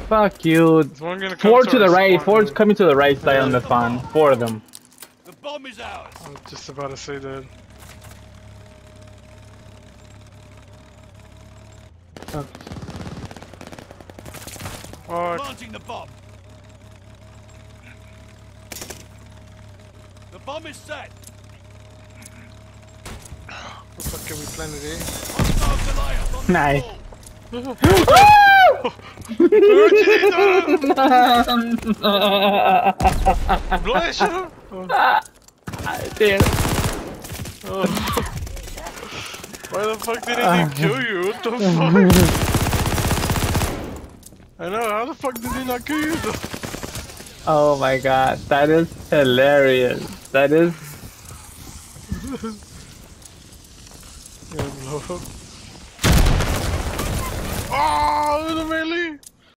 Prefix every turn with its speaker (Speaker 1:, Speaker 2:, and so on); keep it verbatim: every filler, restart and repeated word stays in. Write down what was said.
Speaker 1: Fuck you.
Speaker 2: One gonna come
Speaker 1: Four to the right.
Speaker 2: spawn,
Speaker 1: Four's
Speaker 2: dude.
Speaker 1: coming to the right side on the spawn. Four of them.
Speaker 3: The bomb is ours.
Speaker 2: I was just about to say that.
Speaker 1: Fuck.
Speaker 2: Oh,
Speaker 3: Planting the bomb. The bomb is set.
Speaker 2: what the fuck can we plan today?
Speaker 3: Hostile Goliath on the
Speaker 1: Nice.
Speaker 3: wall.
Speaker 2: Blow shut up!
Speaker 1: Damn.
Speaker 2: Oh. Why the fuck did he kill you? What the fuck? I know, how the fuck did he not kill you though?
Speaker 1: Oh my god, that is hilarious. That is.
Speaker 2: Yeah, blow up. Oh, the melee!